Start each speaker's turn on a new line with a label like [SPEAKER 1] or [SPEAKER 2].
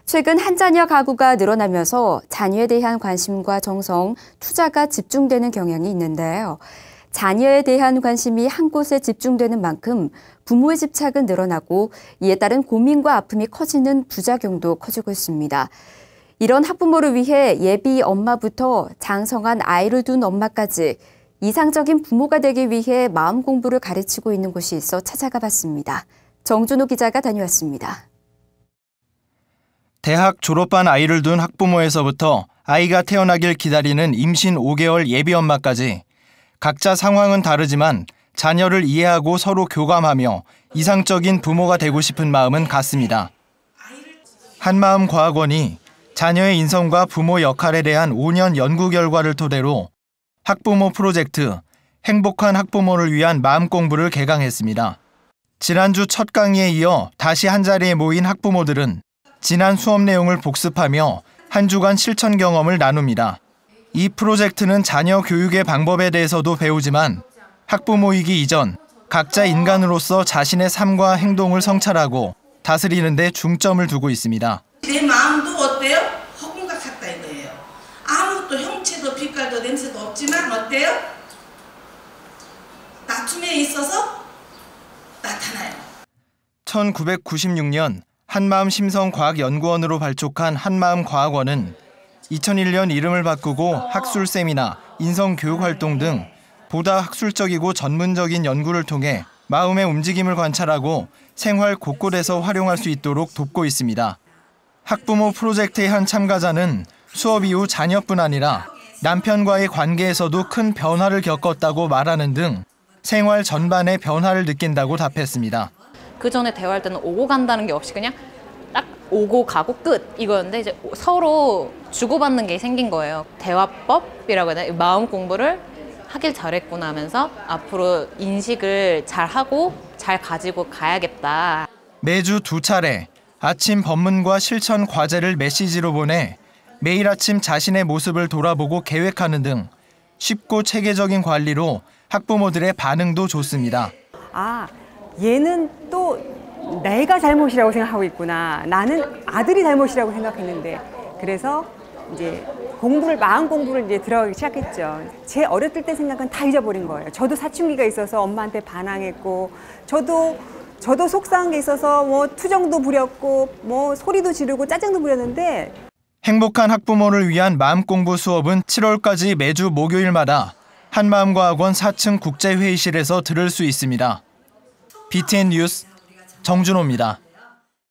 [SPEAKER 1] 최근 한 자녀 가구가 늘어나면서 자녀에 대한 관심과 정성, 투자가 집중되는 경향이 있는데요. 자녀에 대한 관심이 한 곳에 집중되는 만큼 부모의 집착은 늘어나고 이에 따른 고민과 아픔이 커지는 부작용도 커지고 있습니다. 이런 학부모를 위해 예비 엄마부터 장성한 아이를 둔 엄마까지 이상적인 부모가 되기 위해 마음 공부를 가르치고 있는 곳이 있어 찾아가 봤습니다. 정준호 기자가 다녀왔습니다.
[SPEAKER 2] 대학 졸업한 아이를 둔 학부모에서부터 아이가 태어나길 기다리는 임신 5개월 예비 엄마까지 각자 상황은 다르지만 자녀를 이해하고 서로 교감하며 이상적인 부모가 되고 싶은 마음은 같습니다. 한마음과학원이 자녀의 인성과 부모 역할에 대한 5년 연구 결과를 토대로 학부모 프로젝트 행복한 학부모를 위한 마음 공부를 개강했습니다. 지난주 첫 강의에 이어 다시 한자리에 모인 학부모들은 지난 수업 내용을 복습하며 한 주간 실천 경험을 나눕니다. 이 프로젝트는 자녀 교육의 방법에 대해서도 배우지만 학부모이기 이전 각자 인간으로서 자신의 삶과 행동을 성찰하고 다스리는 데 중점을 두고 있습니다.
[SPEAKER 3] 내 마음도 어때요? 허공과 같다 이거예요. 아무것도 형체도 빛깔도 냄새도 없지만 어때요? 다툼에 있어서 나타나요.
[SPEAKER 2] 1996년 한마음심성과학연구원으로 발족한 한마음과학원은 2001년 이름을 바꾸고 학술세미나, 인성교육활동 등 보다 학술적이고 전문적인 연구를 통해 마음의 움직임을 관찰하고 생활 곳곳에서 활용할 수 있도록 돕고 있습니다. 학부모 프로젝트의 한 참가자는 수업 이후 자녀뿐 아니라 남편과의 관계에서도 큰 변화를 겪었다고 말하는 등 생활 전반의 변화를 느낀다고 답했습니다.
[SPEAKER 4] 그 전에 대화할 때는 오고 간다는 게 없이 그냥 딱 오고 가고 끝 이거였는데 이제 서로 주고받는 게 생긴 거예요. 대화법이라고 해야 되나? 마음 공부를 하길 잘했구나 하면서 앞으로 인식을 잘 하고 잘 가지고 가야겠다.
[SPEAKER 2] 매주 2차례 아침 법문과 실천 과제를 메시지로 보내 매일 아침 자신의 모습을 돌아보고 계획하는 등 쉽고 체계적인 관리로 학부모들의 반응도 좋습니다.
[SPEAKER 5] 아, 얘는 또 내가 잘못이라고 생각하고 있구나. 나는 아들이 잘못이라고 생각했는데 그래서 이제 마음 공부를 이제 들어가기 시작했죠. 제 어렸을 때 생각은 다 잊어버린 거예요. 저도 사춘기가 있어서 엄마한테 반항했고, 저도 속상한 게 있어서 뭐 투정도 부렸고, 뭐 소리도 지르고 짜증도 부렸는데.
[SPEAKER 2] 행복한 학부모를 위한 마음 공부 수업은 7월까지 매주 목요일마다 한마음과학원 4층 국제회의실에서 들을 수 있습니다. BTN 뉴스 정준호입니다.